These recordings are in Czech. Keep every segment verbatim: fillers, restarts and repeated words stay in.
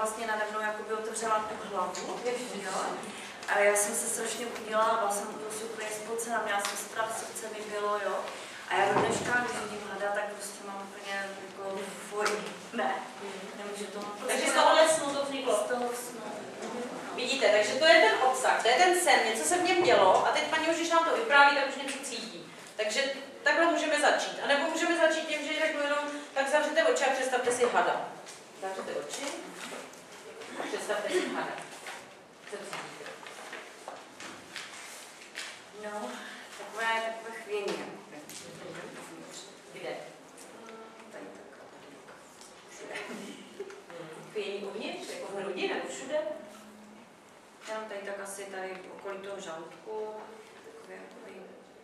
vlastně nade mnou jakoby otevřela tu hlavu, jo. A já jsem se strašně udělala, byla jsem prostě úplně spocená, měla jsem strach, srdce mi bylo, jo. A já do dneška, když vidím hada, tak prostě mám úplně jako fuj, ne, nemůžu to mám. Takže z tohohle snu to vzniklo? Z toho snu. Vidíte, takže to je ten obsah, to je ten sen, něco se v něm dělo a teď paní už, když nám to vypráví, tak už něco cítí. Takže takhle můžeme začít. A nebo můžeme začít tím, že řeknu jenom, tak zavřete oči a představte si hada. Zavřete oči a představte si hada. Co cítíte? No, takové, takové chvění. Kde? Tady tak. Všude. Chvění uvnitř, jako v hrudi nebo všude? Já tady tak asi tady okolí toho žaludku. Takové, takový.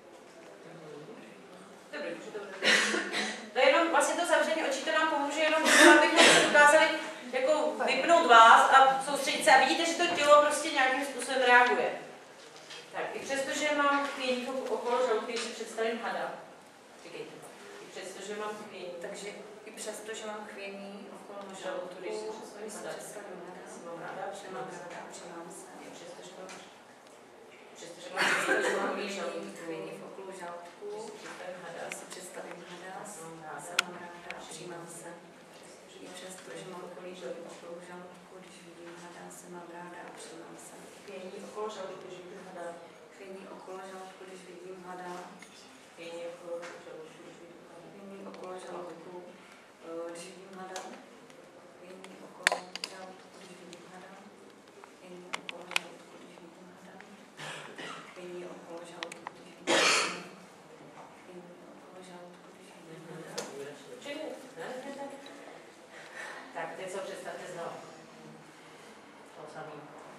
Dobrý, už je to dobrý. To je jenom vlastně to zavření očí, to nám pomůže jenom, abychom si dokázali jako vypnout vás a soustředit se a vidíte, že to tělo prostě nějakým způsobem reaguje. Tak, i přesto, že mám chvění okolo žaludku, když si představím hada. Říkejte to. I přesto, že mám chvění. Takže i přesto, že mám chvění okolo Žaludku, když si představím představím hada. představím hada. Si mám ráda, Přemám ráda, přemám se. I přesto, že mám přesto, že mám chvění, že mám chvění, chvění v okolo žaludku. představím hada. Já si představím hada, jsem ráda, přijímám se. I přesto, že mám okolí okolo žaludku, když vidím hada, jsem mám ráda a přijímám se. Chvění okolo žaludku, když vidím hada. Chvění okolo žaludku, když vidím hada. Chvění okolo žaludku, když vidím hada. Chvění okolo žaludku, když vidím hada. Chvění okolo žaludku, když vidím hada. Chvění okolo žaludku, když vidím hada. Chvění okolo žaludku, když vidím hada. Chvění okolo žaludku, když vidím hada. Tak, teď se představte znovu. To samý.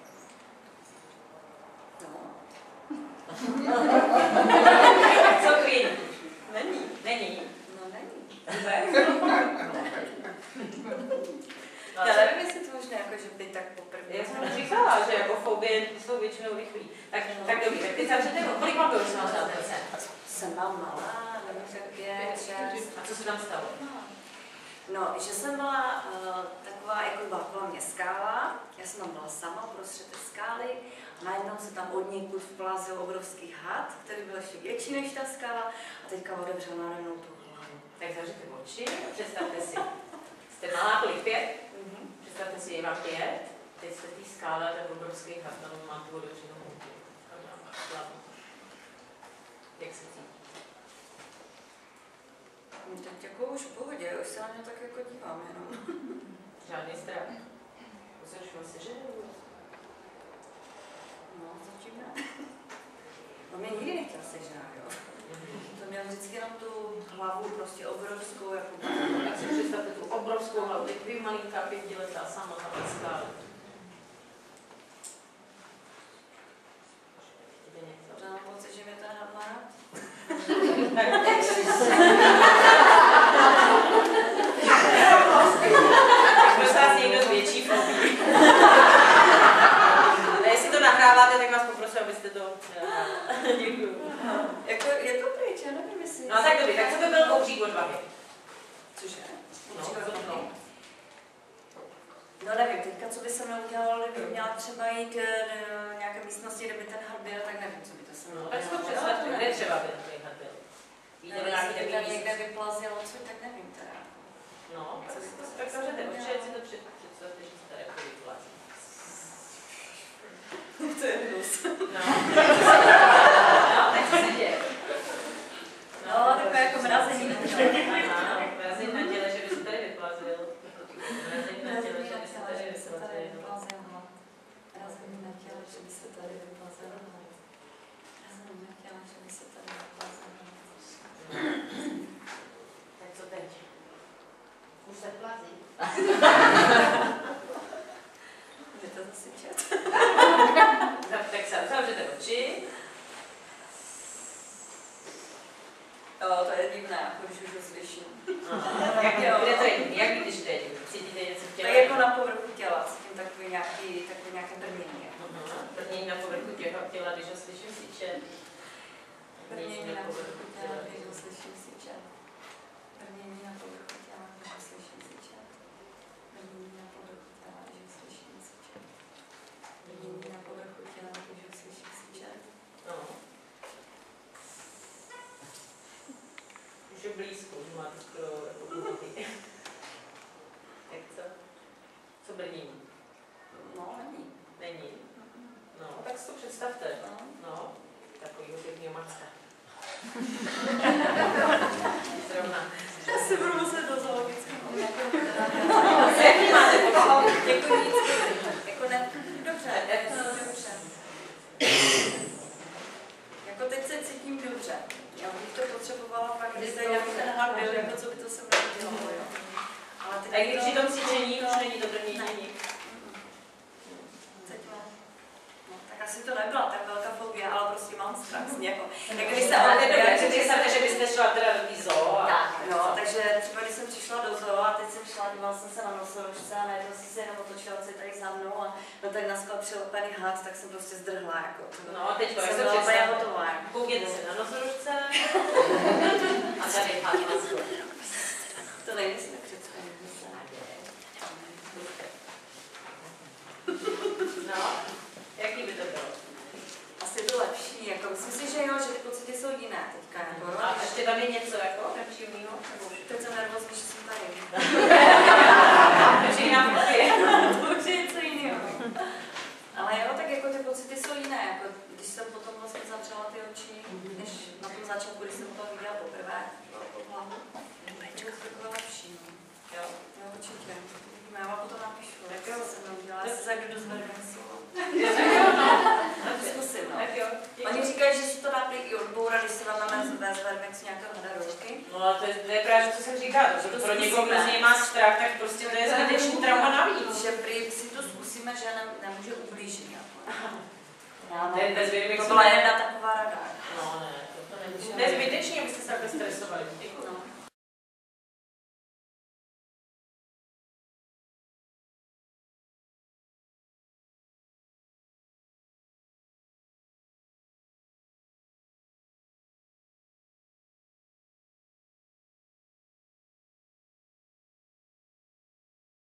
No. Co chvíli? Není. Není. No není. No, já nevím, jestli to možná jako, že by tak poprvé. Já jsem říkala, že jako fobie jsou většinou rychlí. Tak, tak dobrý, tak teď zavřete, kolik vám bylo, že máš na ten sen? Jsem byla malá, nevím, jak pět, šest. A co se tam stalo? No, že jsem byla uh, taková, jako byla kolem mě skála, já jsem tam byla sama uprostřed té skály a najednou se tam od někud vplazil obrovský had, který byl ještě větší než ta skála a teďka otevřel nade mnou tu hlavu. Tak zavřete oči a představte si. Jste malá, kolik pět? Mm-hmm. Představte si, je vám pět, teď jste v té skále, ten obrovský had, tam má tu otevřenou hlavu. Jak se cítí? No, teď jako už v pohodě, už se na mě tak jako dívám jenom. Žádný strach. Pozoršuji se, že nebudu. No, zatím ne. On mě nikdy nechtěl sežrát, jo. To měl vždycky jenom tu hlavu prostě obrovskou, jako... Tak si představte tu obrovskou hlavu, teď vy malinká pětiletá sama tam na skále. To mám pocit, že mě ten had má rád. Prosím vás někdo z větší fobí. A jestli to nahráváte, tak vás poprosím, abyste to nenahrávali. Děkuju. Jako, je to pryč, já nevím, jestli... No tak dobrý, tak co by byl koukřík odvahy? Cože? No, co to? No nevím, teďka co by se mi udělalo, kdyby měla třeba jít do nějaké místnosti, kde by ten had byl, tak nevím, co by to se mi No, udělalo. tak si to představte, kde třeba by ten had byl? Víte, Nevím, nějaký jestli by takový tam někde místnosti? vyplazilo, co, tak nevím teda. No, tak si to tak zavřete oči, ať si to před- představte, že se tady jako vyplazí. To je hnus. No, tak co se děje? No, takové jako mrazení na těle. Aha, mrazení na těle, že by se tady vyplazil. Mrazení na těle, že by se tady vyplazil. Mrazení na těle, že by se tady vyplazil. Mrazení na těle, že by se tady vyplazil. Tak co teď? Už se plazí. Můžete zase čet. Tak, tak se zavřete oči. Jo, to je divné, jako když už ho slyším. Jak, kde to je? Jak víte, že to je divné? Cítíte něco v těle? Tak jako na povrchu těla, cítím takový nějaký, takový nějaké brnění. Brnění na povrchu těla, těla, když ho slyším syčet. Brnění na povrchu těla, když ho slyším syčet. Brnění na povrchu těla, když ho slyším syčet. Brnění na povrchu těla, když ho slyším syčet. Už je blízko, už máte skoro jako kulatý. Jak co? Co brním? No, není. Není? No, tak si to představte. No, takovýho pěkného Macka. Zrovna. Já si budu muset do zoologického. Jaký máte pocit? Jako nic, jako ne, dobře, dobře. Jako teď se cítím dobře. Já bych to potřebovala pak, když se nějaký ten hlad byl, jako co by to se mnou dělalo, jo. Ale A když při tom cvičení už není to první dění? Tak asi to nebyla tak velká fobie, ale prostě mám strach z něho. Tak když se ale opět dobře, představte, že byste šla teda do té zoo. A... Tak, no, takže třeba když jsem přišla do zoo a teď jsem šla, dívala jsem se na nosorožce a najednou jsem se jenom otočila, co je tady za mnou a no tak naskal přilepený had, tak jsem prostě zdrhla, jako. No a teď jsem byla úplně hotová. Koukněte se na nosorožce a tady had na sklo. To nejsme přece. No, jaký by to bylo? Asi to lepší, jako myslím si, že jo, že ty pocity jsou jiné teďka, jako jo. A ještě tam je něco jako nepříjemného? Teď jsem nervózní, že jsem tady. Takže jiná fobie. To už je něco jiného. Ale jo, tak jako ty pocity jsou jiné, jako když jsem potom vlastně zavřela ty oči, než na tom začátku, když jsem to viděla poprvé, pod hlavu, to bylo lepší, no. Jo, jo, určitě. Já vám potom napíšu, jak jo, jsem mnou dělala, já se zajdu do zvervencu. Zkusím, no. Oni říkají, že si to dá prý i odbourat, když si vám ve zvervencu nějakého hada do ruky. no a to je, to je právě, co jsem říkala, že to pro někoho, kdo z něj má strach, tak prostě to je zbytečný trauma navíc. Že prý si to zkusíme, že ne, nemůže ublížit. To je bezvědomí. To byla jedna taková rada. No ne, to, to není. To je zbytečný, abyste se takhle stresovali.